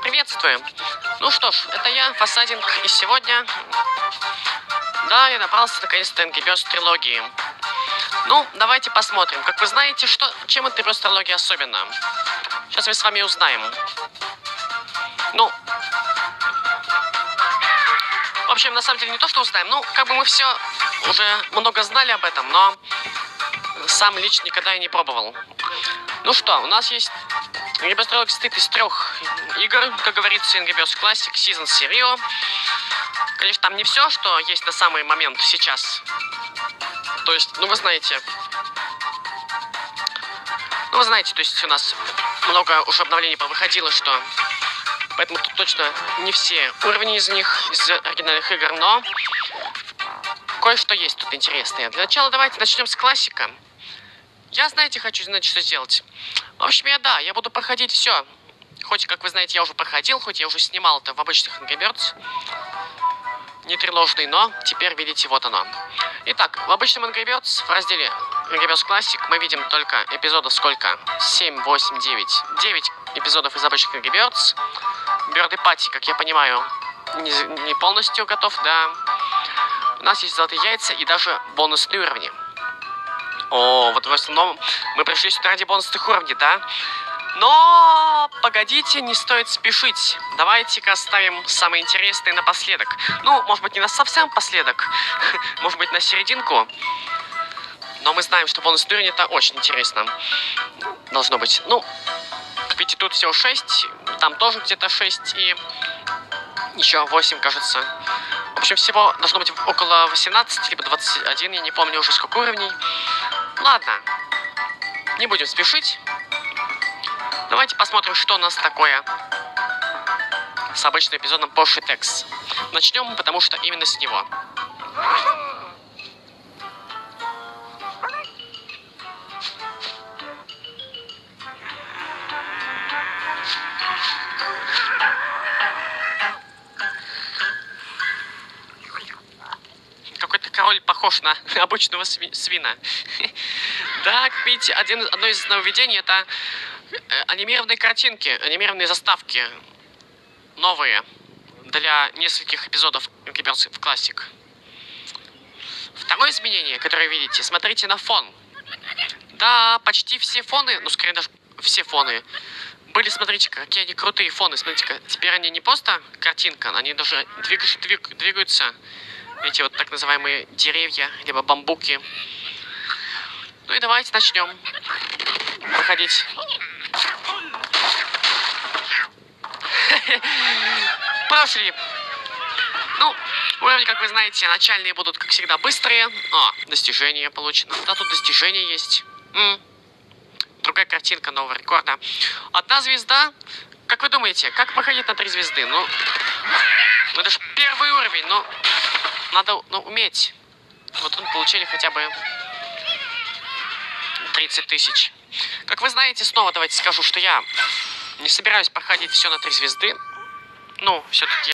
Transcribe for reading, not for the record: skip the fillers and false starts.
Приветствую. Ну что ж, это я, Фасадинг, и сегодня... Да, я добрался наконец-то до Angry Birds трилогии. Ну, давайте посмотрим. Как вы знаете, чем Angry Birds трилогия особенна? Сейчас мы с вами узнаем. Ну... В общем, на самом деле не то, что узнаем. Ну, как бы мы все уже много знали об этом, но сам лично никогда и не пробовал. Ну что, у нас есть... Angry Birds Trilogy состоит из 3 игр, как говорится, Angry Birds Classic, Seasons и Rio. Конечно, там не все, что есть на самый момент сейчас. То есть, ну вы знаете, то есть у нас много уже обновлений повыходило, что... Поэтому тут точно не все уровни из них, из оригинальных игр, но кое-что есть тут интересное. Для начала давайте начнем с классика. Я, знаете, хочу знать, что сделать. В общем, я буду проходить все. Хоть, как вы знаете, я уже проходил, хоть я уже снимал это в обычных Angry Birds. Не тревожный, но теперь видите, вот оно. Итак, в обычном Angry Birds, в разделе Angry Birds Classic, мы видим только эпизодов сколько? 7, 8, 9. 9 эпизодов из обычных Angry Birds. Birdy Patty, как я понимаю, не полностью готов, да. У нас есть золотые яйца и даже бонусные уровни. О, вот в основном мы пришли сюда ради бонусных уровней, да? Но погодите, не стоит спешить. Давайте-ка оставим самое интересное напоследок. Ну, может быть, не на совсем последок. Может быть, на серединку. Но мы знаем, что бонусный уровень это очень интересно. Должно быть. Ну, как видите, тут всего 6. Там тоже где-то 6 и еще 8, кажется. В общем, всего должно быть около 18, либо 21, я не помню уже сколько уровней. Ладно, не будем спешить. Давайте посмотрим, что у нас такое с обычным эпизодом Porsche Tex. Начнем, потому что именно с него. Какой-то король похож на обычного свина. Да, как видите, одно из нововведений это анимированные картинки, анимированные заставки. Новые. Для нескольких эпизодов Angry Birds в Classic. Второе изменение, которое видите, смотрите на фон. Да, почти все фоны, ну скорее даже все фоны были, смотрите, какие они крутые фоны. Смотрите-ка, теперь они не просто картинка, они даже двигаются. Эти вот так называемые деревья, либо бамбуки. Ну и давайте начнем проходить. Прошли. Ну, уровни, как вы знаете, начальные будут, как всегда, быстрые. О, достижение получено. Да, тут достижение есть. Другая картинка нового рекорда. 1 звезда. Как вы думаете, как проходить на 3 звезды? Ну, это же первый уровень, но надо уметь. Вот тут получили хотя бы 30 тысяч. Как вы знаете, снова давайте скажу, что я не собираюсь проходить все на 3 звезды. Ну, все-таки